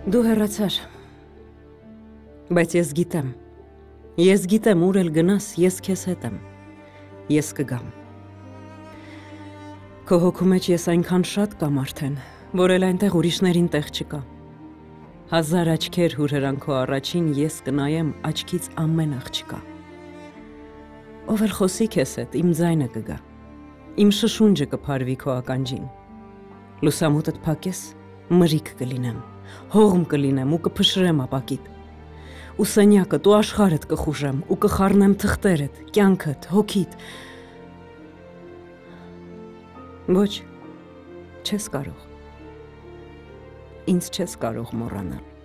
Դու հեռացար, բայց ես գիտեմ ուր էլ գնաս, ես քեզ հետ եմ, ես կգամ։ Քո հոգու մեջ ես այնքան շատ կամ արդեն, որ էլ այնտեղ ուրիշներին տեղ չկա։ Հազար աչքեր հուրհրան քո առաջին ես կնայեմ աչքից ամեն աղջկա։ Ով էլ խոսի քեզ հետ, իմ ձայնը կգա, իմ շշունջը կփարվի քո ականջին։ Լուսամուտդ փակես, մրիկ կլինեմ, հողմ կլինեմ ու կփշրեմ ապակիդ։ Ու սենյակդ ու աշխարհդ կխուժեմ ու կխառնեմ թղթերդ, կյանքդ, հոգիդ։ Ոչ, չես կարող։ Ինձ չես կարող մոռանալ։